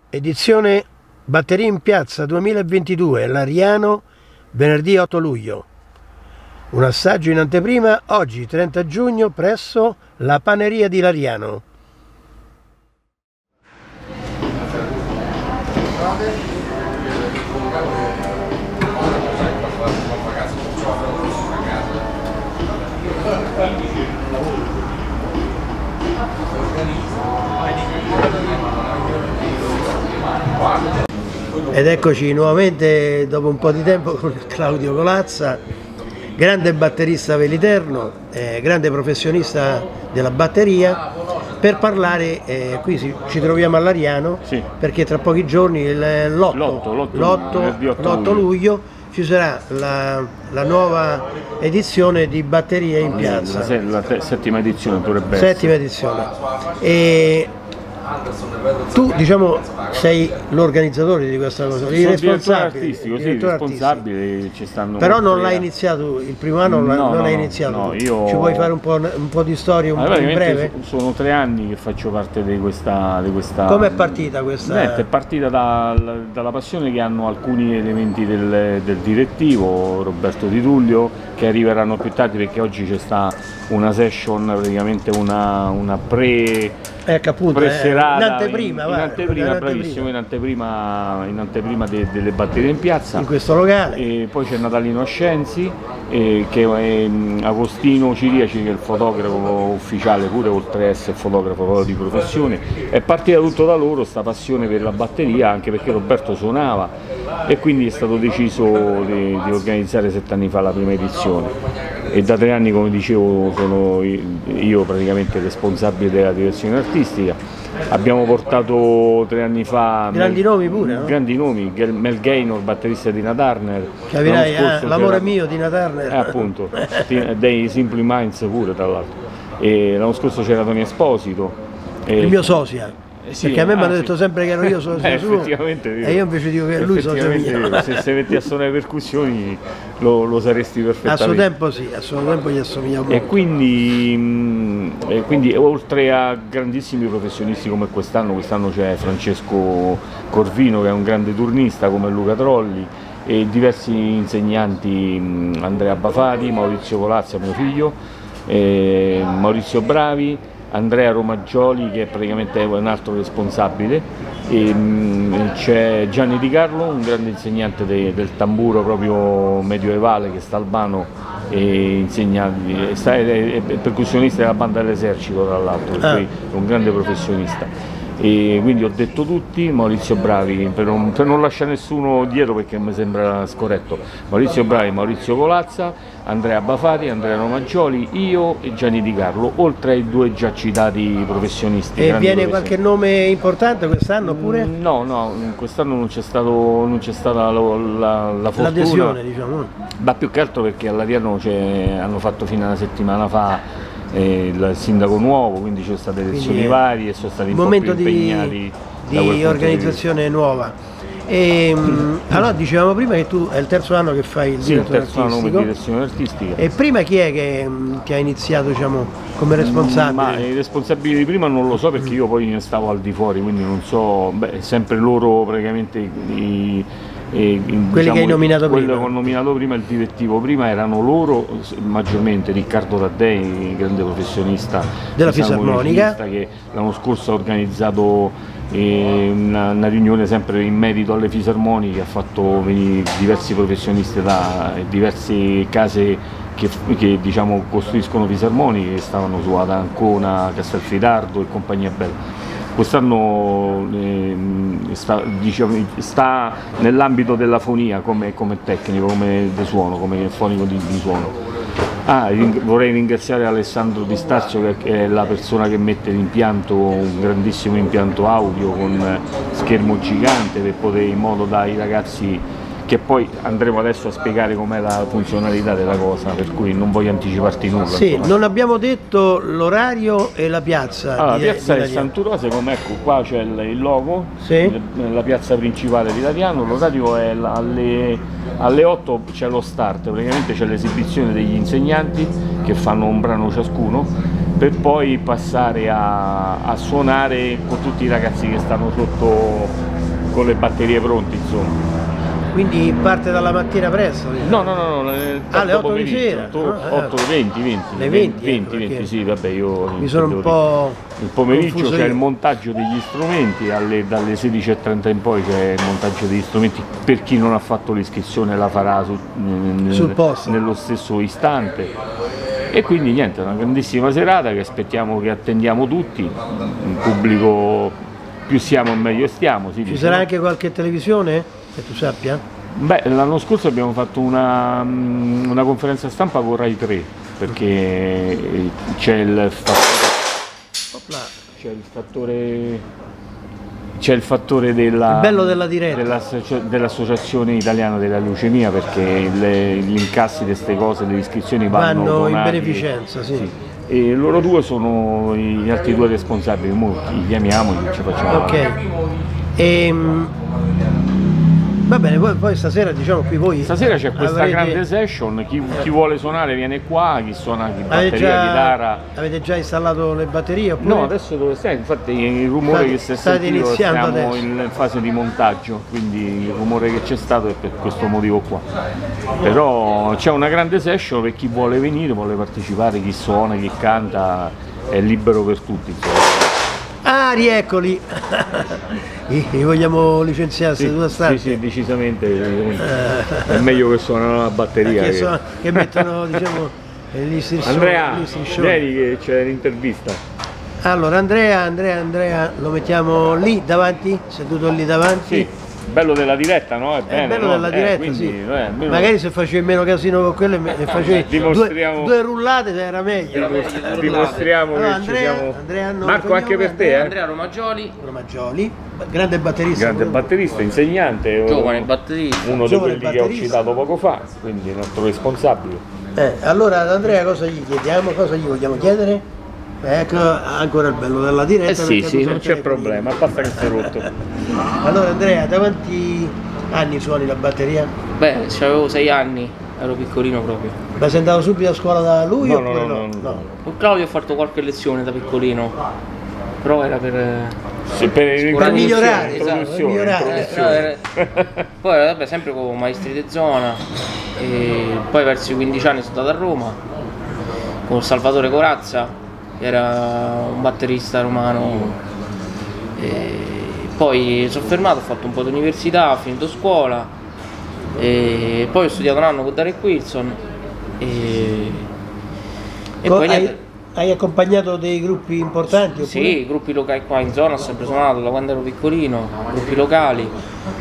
Edizione Batteria in Piazza 2022, Lariano, venerdì 8 luglio. Un assaggio in anteprima oggi 30 giugno presso la Paneria di Lariano. Ed eccoci nuovamente dopo un po' di tempo con Claudio Colazza, grande batterista veliterno, grande professionista della batteria, per parlare, qui ci troviamo a Lariano, sì, perché tra pochi giorni, l'8 luglio, ci sarà la nuova edizione di Batteria in Piazza. La settima edizione dovrebbe essere. Settima edizione. E tu, diciamo, sei l'organizzatore di questa cosa, il responsabile. Artistico, sì, responsabile, ci stanno. Però non l'hai iniziato, il primo anno non l'hai iniziato. No, io... Ci vuoi fare un po' di storia in breve? Sono 3 anni che faccio parte di questa... Come è partita questa? È partita dalla passione che hanno alcuni elementi del direttivo, Roberto Di Tullio, che arriveranno più tardi, perché oggi c'è sta una session, praticamente una pre-serata, in anteprima delle batterie in piazza, in questo locale. E poi c'è Natalino Ascenzi, che è Agostino Ciriaci, che è il fotografo ufficiale, pure oltre a essere fotografo di professione. È partita tutto da loro sta passione per la batteria, anche perché Roberto suonava, e quindi è stato deciso di organizzare 7 anni fa la prima edizione. E da 3 anni, come dicevo, sono io praticamente responsabile della direzione artistica. Abbiamo portato 3 anni fa grandi nomi pure, no? Grandi nomi, Mel Gaynor, batterista di Tina Turner. Capirai, l'amore mio di Tina Turner. Appunto, dei Simply Minds pure, tra l'altro. E l'anno scorso c'era Tony Esposito. Il mio sosia. Sì, perché a me mi hanno detto sempre che ero io sosia suo, e io invece dico che lui sosia mio. Se metti a suonare le percussioni lo saresti perfettamente. A suo tempo sì, a suo tempo gli assomiglia molto. E quindi oltre a grandissimi professionisti come quest'anno c'è Francesco Corvino, che è un grande turnista, come Luca Trolli, e diversi insegnanti, Andrea Bafati, Maurizio Colazza, mio figlio, Maurizio Bravi, Andrea Romaggioli, che è praticamente un altro responsabile, e c'è Gianni Di Carlo, un grande insegnante del tamburo proprio medioevale, che sta Albano, e è percussionista della banda dell'esercito, tra l'altro, è un grande professionista. E quindi ho detto tutti, Maurizio Bravi, per non lasciare nessuno dietro, perché mi sembra scorretto, Maurizio Bravi, Maurizio Colazza, Andrea Bafati, Andrea Romaggioli, io e Gianni Di Carlo, oltre ai 2 già citati professionisti. E viene qualche nome importante quest'anno pure? No, quest'anno non c'è stata la fortuna. L'adesione, diciamo. Ma più che altro perché a Lariano hanno fatto fino a una settimana fa il sindaco nuovo, quindi ci sono state elezioni varie e sono stati un po' più impegnati di organizzazione nuova. Allora, dicevamo prima che tu è il 3° anno che fai il direttore artistico. Sì, il 3° anno come direzione artistica. E prima chi è che ha iniziato, diciamo, come responsabile? Ma i responsabili di prima non lo so, perché io poi ne stavo al di fuori, quindi non so, sempre loro praticamente quelli che hai nominato prima. Quello che ho nominato prima, il direttivo prima, erano loro maggiormente. Riccardo Taddei, grande professionista della fisarmonica, che l'anno scorso ha organizzato una riunione sempre in merito alle fisarmoniche, ha fatto venire diversi professionisti da diverse case che diciamo costruiscono fisarmoniche, che stavano su ad Ancona, Castelfidardo e compagnia bella. Quest'anno sta nell'ambito della fonia come tecnico, come di suono, come fonico di suono. Vorrei ringraziare Alessandro Di Starzio, che è la persona che mette l'impianto, un grandissimo impianto audio con schermo gigante, per poter, in modo da i ragazzi, che poi andremo adesso a spiegare com'è la funzionalità della cosa, per cui non voglio anticiparti nulla. Sì, non abbiamo detto l'orario e la piazza. Allora, la piazza è Sant'Urose, come ecco qua c'è il logo, sì, la piazza principale di Lariano. L'orario è alle 8, c'è lo start, praticamente c'è l'esibizione degli insegnanti che fanno un brano ciascuno, per poi passare a suonare con tutti i ragazzi che stanno sotto con le batterie pronte, insomma. Quindi parte dalla mattina presto? No, alle 8 di sera? 8, 20, le 20, sì, vabbè, io mi sono un po'... Il pomeriggio c'è il montaggio degli strumenti, dalle 16:30 in poi c'è il montaggio degli strumenti, per chi non ha fatto l'iscrizione la farà sul posto, nello stesso istante. E quindi niente, una grandissima serata che aspettiamo, che attendiamo tutti, un pubblico, più siamo meglio stiamo. Ci sarà anche qualche televisione? Che tu sappia? Beh, l'anno scorso abbiamo fatto una conferenza stampa con Rai 3, perché c'è il fattore il bello della diretta, dell'associazione italiana della leucemia, perché gli incassi di queste cose, le iscrizioni vanno in beneficenza, sì. E loro due sono gli altri due responsabili, li chiamiamo e ci facciamo. Ok. Va bene, poi stasera, diciamo, qui voi... Stasera c'è questa grande session, chi vuole suonare viene qua, chi suona batteria, chitarra. Avete già installato le batterie oppure? No, adesso dove stai? Infatti il rumore che si è sentito, siamo adesso in fase di montaggio, quindi il rumore che c'è stato è per questo motivo qua. Però c'è una grande session per chi vuole venire, vuole partecipare, chi suona, chi canta, è libero per tutti, insomma. Ah, rieccoli! Li vogliamo licenziare seduta stante? Sì, decisamente. È meglio che suonano la batteria. Che mettono, diciamo, l'istruzione. Andrea, vieni che c'è l'intervista. Allora, Andrea, lo mettiamo lì davanti? Seduto lì davanti? Sì. Bello della diretta, no? È bene, bello della diretta, quindi, sì. Magari se facevi meno casino con quello e facevi due rullate era meglio. Dimostriamo che ci siamo. Marco, anche per te, Andrea Romagioli, grande batterista. Grande batterista, insegnante. Giovane batterista. Uno di quelli che ho citato poco fa, quindi il nostro responsabile. Allora ad Andrea cosa gli chiediamo? Cosa gli vogliamo chiedere? Ecco, ancora il bello della diretta. Sì, non c'è problema, basta che sei rotto. Allora Andrea, da quanti anni suoni la batteria? Beh, avevo 6 anni, ero piccolino proprio. Ma sei andato subito a scuola da lui? No. Con Claudio ho fatto qualche lezione da piccolino, però era per migliorare, Poi vabbè, sempre con maestri di zona, e poi verso i 15 anni sono andato a Roma con Salvatore Corazza, era un batterista romano, e poi sono fermato, ho fatto un po' di università, ho finito scuola e poi ho studiato un anno con Derek Wilson e poi niente. Hai accompagnato dei gruppi importanti? Oppure? Sì, gruppi locali qua in zona ho sempre suonato da quando ero piccolino, gruppi locali,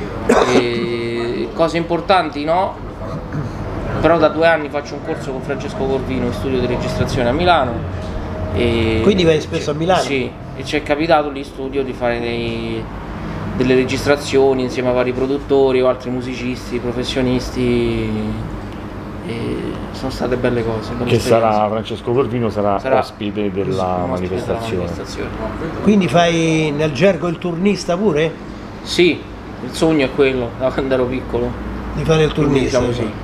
e cose importanti no, però da 2 anni faccio un corso con Francesco Corvino in studio di registrazione a Milano. Quindi vai spesso a Milano? Sì, e ci è capitato lì in studio di fare delle registrazioni insieme a vari produttori o altri musicisti, professionisti, e sono state belle cose. Che sarà, Francesco Corvino sarà ospite della manifestazione. Quindi fai nel gergo il turnista pure? Sì, il sogno è quello, da quando ero piccolo. Di fare il turnista? Diciamo sì.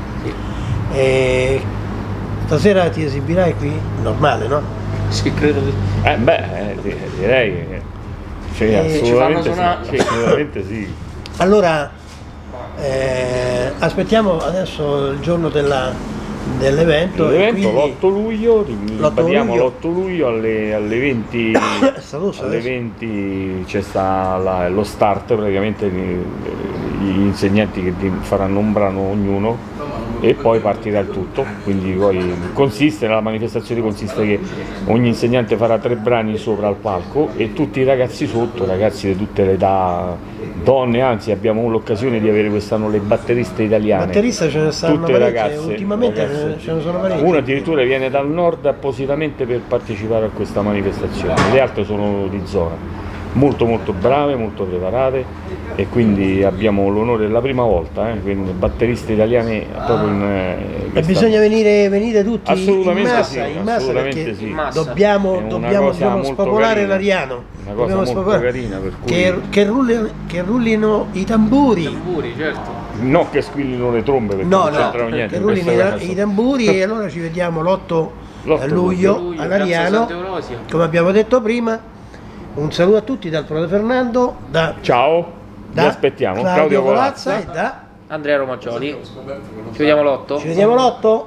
Stasera ti esibirai qui? Normale, no? Sì, credo di direi che assolutamente sì. Allora aspettiamo adesso il giorno dell'evento. L'8 luglio, ripetiamo l'8 luglio alle 20, alle 20 c'è lo start, praticamente gli insegnanti che faranno un brano ognuno e poi partirà il tutto, quindi poi la manifestazione consiste che ogni insegnante farà 3 brani sopra al palco e tutti i ragazzi sotto, ragazzi di tutte le età, donne, anzi abbiamo l'occasione di avere quest'anno le batteriste italiane. Batteriste ce ne stanno tutte ragazze, ultimamente ce ne sono parecchie. Una addirittura viene dal nord appositamente per partecipare a questa manifestazione, le altre sono di zona. Molto brave, molto preparate, e quindi abbiamo l'onore la prima volta, quindi batteriste italiane proprio e bisogna venire tutti assolutamente in massa perché sì. Dobbiamo spopolare l'Ariano, una cosa molto carina, per cui che rullino i tamburi. Certo. No, che squillino le trombe, perché non c'entrano niente. Che rullino i tamburi e allora ci vediamo l'8 luglio all'Ariano, come abbiamo detto prima. Un saluto a tutti dal Prote Fernando, ciao, Vi aspettiamo. Claudio Colazza e da Andrea Romaggioli. Ci vediamo l'8. Ci vediamo l'8?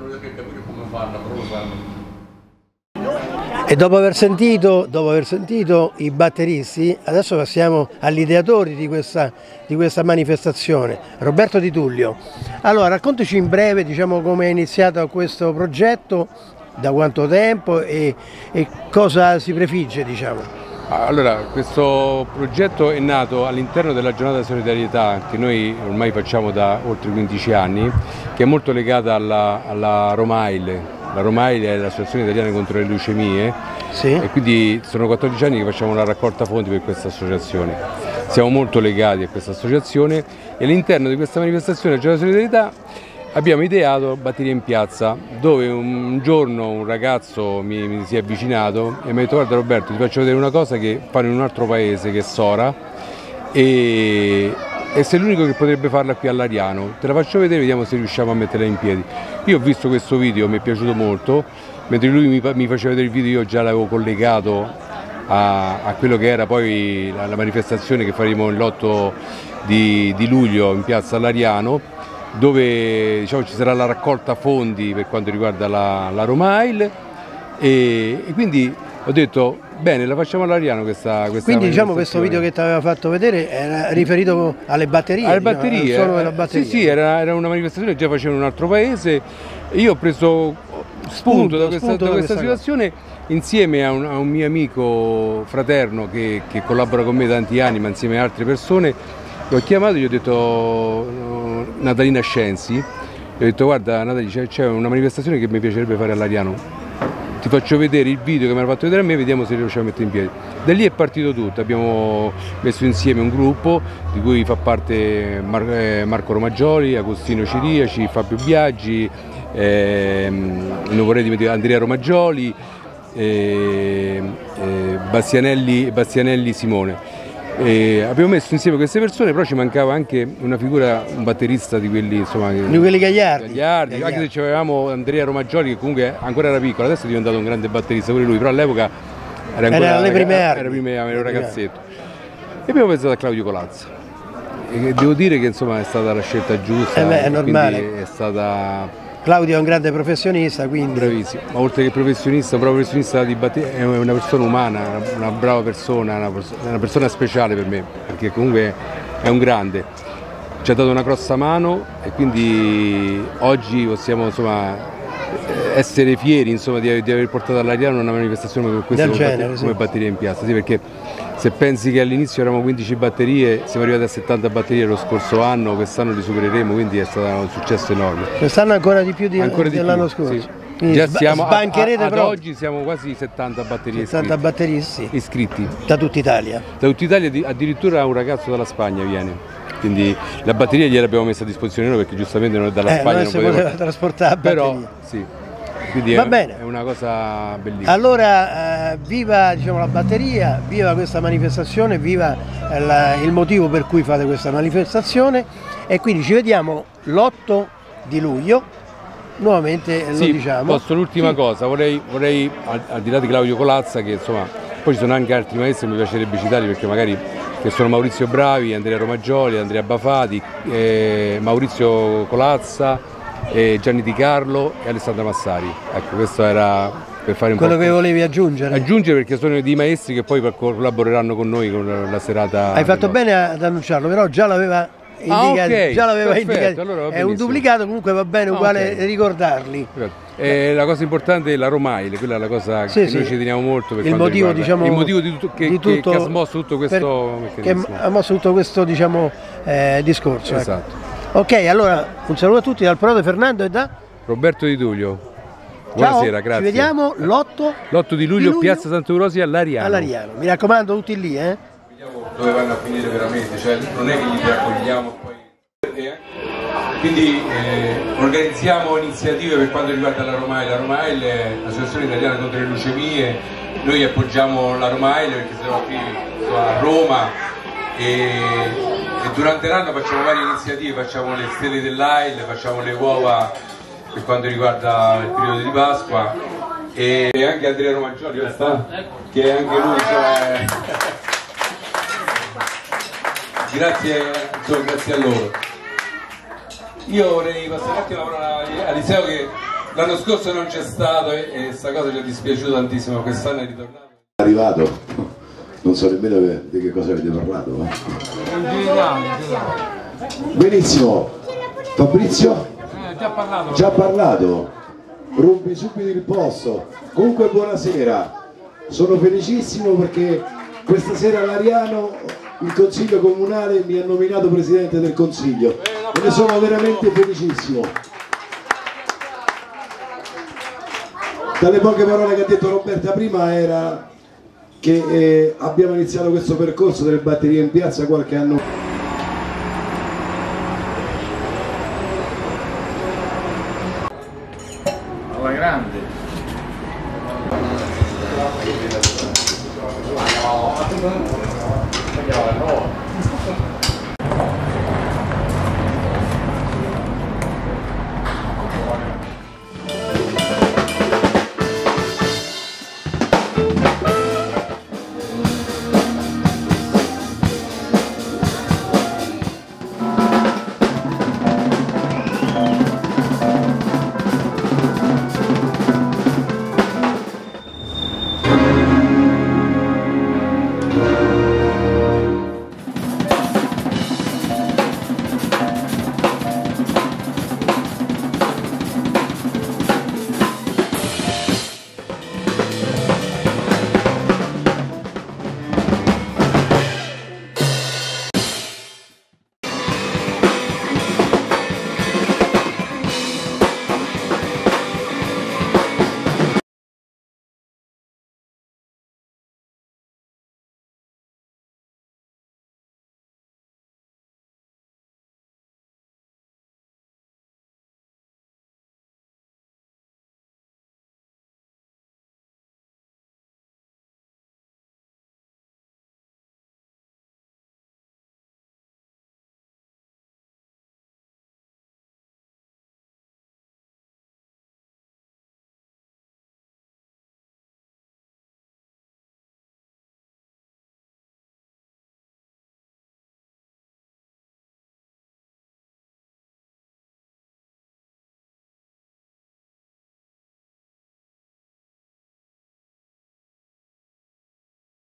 E dopo aver sentito i batteristi, adesso passiamo agli ideatori di questa manifestazione. Roberto Di Tullio. Allora, raccontaci in breve, diciamo, come è iniziato questo progetto, da quanto tempo e cosa si prefigge, diciamo. Allora, questo progetto è nato all'interno della giornata di solidarietà che noi ormai facciamo da oltre 15 anni, che è molto legata alla Romail. La Romail è l'Associazione Italiana contro le leucemie, sì. E quindi sono 14 anni che facciamo una raccolta fondi per questa associazione. Siamo molto legati a questa associazione e all'interno di questa manifestazione della giornata di solidarietà abbiamo ideato Batteria in Piazza, dove un giorno un ragazzo mi si è avvicinato e mi ha detto: guarda Roberto, ti faccio vedere una cosa che fanno in un altro paese, che è Sora, e sei l'unico che potrebbe farla qui all'Ariano, te la faccio vedere, vediamo se riusciamo a metterla in piedi. Io ho visto questo video, mi è piaciuto molto, mentre lui mi faceva vedere il video io già l'avevo collegato a quello che era poi la manifestazione che faremo l'8 di luglio in piazza all'Ariano, dove diciamo ci sarà la raccolta fondi per quanto riguarda la Romail e quindi ho detto bene, la facciamo all'Ariano questa quindi diciamo questo video che ti aveva fatto vedere era riferito alle batterie? Alle batterie, solo della batteria. Sì, era una manifestazione che già faceva in un altro paese e io ho preso spunto da questa situazione insieme a un mio amico fraterno che collabora con me da tanti anni, ma insieme a altre persone. L'ho chiamato e gli ho detto Natalina Scienzi, gli ho detto guarda Natalina, c'è una manifestazione che mi piacerebbe fare all'Ariano, ti faccio vedere il video che mi hanno fatto vedere a me, vediamo se riusciamo a mettere in piedi. Da lì è partito tutto, abbiamo messo insieme un gruppo di cui fa parte Marco Romaggioli, Agostino Ciriaci, Fabio Biaggi, non vorrei dimenticare Andrea Romaggioli, Bastianelli Simone. Abbiamo messo insieme queste persone, però ci mancava anche una figura, un batterista di quelli, insomma, di quelli gagliardi. Anche se avevamo Andrea Romaggioli che comunque ancora era piccolo, adesso è diventato un grande batterista pure lui, però all'epoca era un ragazzetto. E abbiamo pensato a Claudio Colazza e devo dire che insomma è stata la scelta giusta, è normale. È stata... Claudio è un grande professionista, quindi... Bravissimo, ma oltre che professionista, un bravo professionista di batteria, è una persona umana, una brava persona, una persona speciale per me, perché comunque è un grande. Ci ha dato una grossa mano e quindi oggi possiamo insomma essere fieri insomma, di aver portato all'Ariano una manifestazione come questa come batteria in piazza, sì, perché se pensi che all'inizio eravamo 15 batterie, siamo arrivati a 70 batterie lo scorso anno, quest'anno li supereremo, quindi è stato un successo enorme. Quest'anno ancora di più dell'anno scorso. Sì. Già siamo ad oggi siamo quasi 70 batterie 70 batteristi iscritti. Da tutta Italia? Da tutta Italia, addirittura un ragazzo dalla Spagna viene. Quindi la batteria gliel'abbiamo messa a disposizione noi perché giustamente non è dalla Spagna, non si poteva trasportare la batteria. Però sì. Quindi va bene. È una cosa bellissima. Allora viva diciamo, la batteria, viva questa manifestazione, viva il motivo per cui fate questa manifestazione e quindi ci vediamo l'8 di luglio, nuovamente lo diciamo. Posso l'ultima cosa, vorrei al di là di Claudio Colazza che insomma, poi ci sono anche altri maestri che mi piacerebbe citarli perché magari che sono Maurizio Bravi, Andrea Romaggioli, Andrea Bafati, Maurizio Colazza, Gianni Di Carlo e Alessandra Massari. Ecco, questo era per fare un quello che volevi aggiungere. Aggiungere perché sono dei maestri che poi collaboreranno con noi con la serata. Hai fatto bene ad annunciarlo, però già l'aveva indicato. Okay, già l'aveva indicato. Allora è un duplicato, comunque va bene uguale ricordarli. La cosa importante è la Romail, quella è la cosa che noi ci teniamo molto per il motivo, diciamo, il motivo di tutto, che ha smosso tutto questo meccanismo. Che ha mosso tutto questo diciamo, discorso. Esatto. Ecco. Ok, allora un saluto a tutti dal Prode Fernando e da Roberto Di Tullio. Ciao, buonasera, grazie. Ci vediamo l'8 di luglio, piazza Sant'Eurosia all'Ariano. Mi raccomando, tutti lì, Vediamo dove vanno a finire veramente, cioè non è che li raccogliamo poi. Quindi organizziamo iniziative per quanto riguarda la Romail. La Romail è l'Associazione Italiana contro le leucemie, noi appoggiamo la Romail perché siamo qui a Roma e durante l'anno facciamo varie iniziative, facciamo le stelle dell'AIL, facciamo le uova per quanto riguarda il periodo di Pasqua e anche Andrea Romaggioli che anche lui grazie a loro. Io vorrei passare un attimo la parola a Eliseo, che l'anno scorso non c'è stato e sta cosa ci è dispiaciuto tantissimo, quest'anno è ritornato. È arrivato, non so nemmeno di che cosa avete parlato. Benissimo, Fabrizio? Già parlato, rompi subito il posto. Comunque buonasera, sono felicissimo perché questa sera all'Ariano il Consiglio Comunale mi ha nominato Presidente del Consiglio e ne sono veramente felicissimo. Dalle poche parole che ha detto Roberta prima era che abbiamo iniziato questo percorso delle batterie in piazza qualche anno fa.